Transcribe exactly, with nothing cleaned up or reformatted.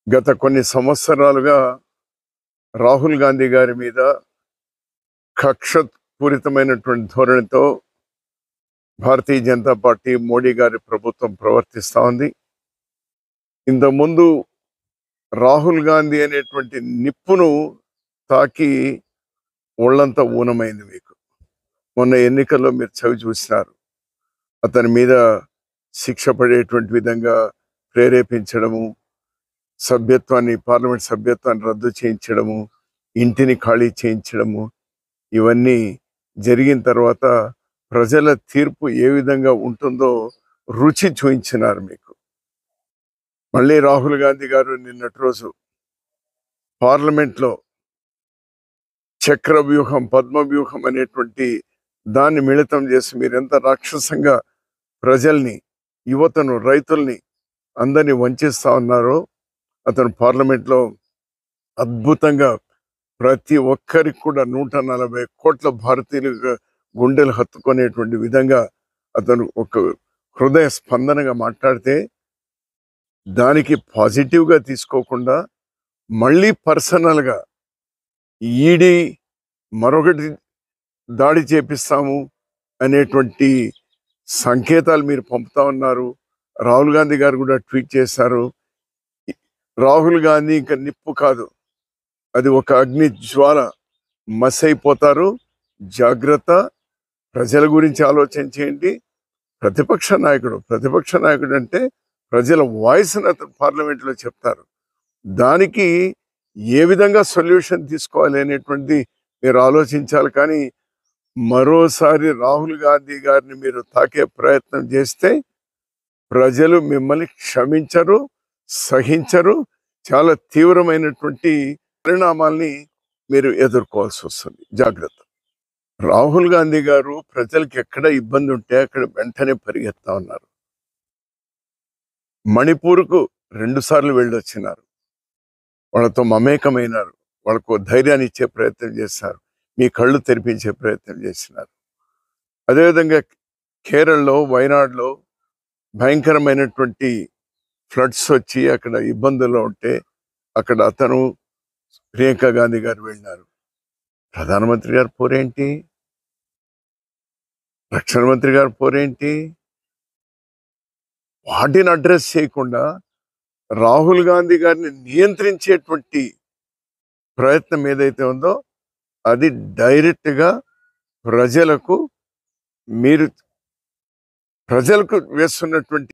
గత కొన్ని సంవత్సరాలుగా రాహుల్ గాంధీ గారి మీద కక్షపూరితమైనటువంటి ధోరణితో భారతీయ జనతా పార్టీ మోడీ గారి ప్రభుత్వం ప్రవర్తిస్తూ ఉంది. ఇంతకుముందు రాహుల్ గాంధీ అనేటువంటి నిప్పును తాకి ఒళ్ళంతా ఊనమైంది. మీకు మొన్న ఎన్నికల్లో మీరు చవి చూసినారు. అతని మీద శిక్ష పడేటువంటి విధంగా ప్రేరేపించడము, సభ్యత్వాన్ని పార్లమెంట్ సభ్యత్వాన్ని రద్దు చేయించడము, ఇంటిని ఖాళీ చేయించడము, ఇవన్నీ జరిగిన తర్వాత ప్రజల తీర్పు ఏ విధంగా ఉంటుందో రుచి చూయించినారు మీకు. మళ్ళీ రాహుల్ గాంధీ గారు నిన్నటి రోజు పార్లమెంట్లో చక్ర వ్యూహం, పద్మ వ్యూహం అనేటువంటి దాన్ని మిళితం చేసి మీరు ఎంత రాక్షసంగా ప్రజల్ని, యువతను, రైతుల్ని అందరినీ వంచిస్తా ఉన్నారో అతను పార్లమెంట్లో అద్భుతంగా ప్రతి ఒక్కరికి కూడా నూట నలభై కోట్ల భారతీయులు గుండెలు హత్తుకునేటువంటి విధంగా అతను ఒక హృదయ స్పందనగా మాట్లాడితే దానికి పాజిటివ్గా తీసుకోకుండా మళ్ళీ పర్సనల్గా ఈడీ మరొకటి దాడి చేపిస్తాము అనేటువంటి సంకేతాలు మీరు పంపుతా ఉన్నారు. రాహుల్ గాంధీ గారు కూడా ట్వీట్ చేశారు. రాహుల్ గాంధీ ఇంకా నిప్పు కాదు, అది ఒక అగ్ని జ్వాల, మసైపోతారు, జాగ్రత్త, ప్రజల గురించి ఆలోచన చేయండి. ప్రతిపక్ష నాయకుడు ప్రతిపక్ష నాయకుడు అంటే ప్రజల వాయిస్ని అతను పార్లమెంట్లో చెప్తారు. దానికి ఏ విధంగా సొల్యూషన్ తీసుకోవాలి అనేటువంటిది మీరు ఆలోచించాలి. కానీ మరోసారి రాహుల్ గాంధీ గారిని మీరు తాకే ప్రయత్నం చేస్తే ప్రజలు మిమ్మల్ని క్షమించరు, సహించరు. చాలా తీవ్రమైనటువంటి పరిణామాల్ని మీరు ఎదుర్కోవాల్సి వస్తుంది. జాగ్రత్త. రాహుల్ గాంధీ గారు ప్రజలకు ఎక్కడ ఇబ్బంది ఉంటే అక్కడ వెంటనే పరిగెత్తా ఉన్నారు. మణిపూర్కు రెండు సార్లు వెళ్ళొచ్చినారు. వాళ్ళతో మమేకమైనారు. వాళ్ళకు ధైర్యాన్ని ఇచ్చే ప్రయత్నం చేస్తారు. మీ కళ్ళు తెరిపించే ప్రయత్నం చేసినారు. అదేవిధంగా కేరళలో, వయనాడులో భయంకరమైనటువంటి ఫ్లడ్స్ వచ్చి అక్కడ ఇబ్బందుల్లో ఉంటే అక్కడ అతను, ప్రియాంక గాంధీ గారు వెళ్ళినారు. ప్రధానమంత్రి గారు పోరేంటి? రక్షణ మంత్రి గారు పోరేంటి? వాటిని అడ్రస్ చేయకుండా రాహుల్ గాంధీ గారిని నియంత్రించేటువంటి ప్రయత్నం ఏదైతే ఉందో అది డైరెక్ట్గా ప్రజలకు మీరు ప్రజలకు వేస్తున్నటువంటి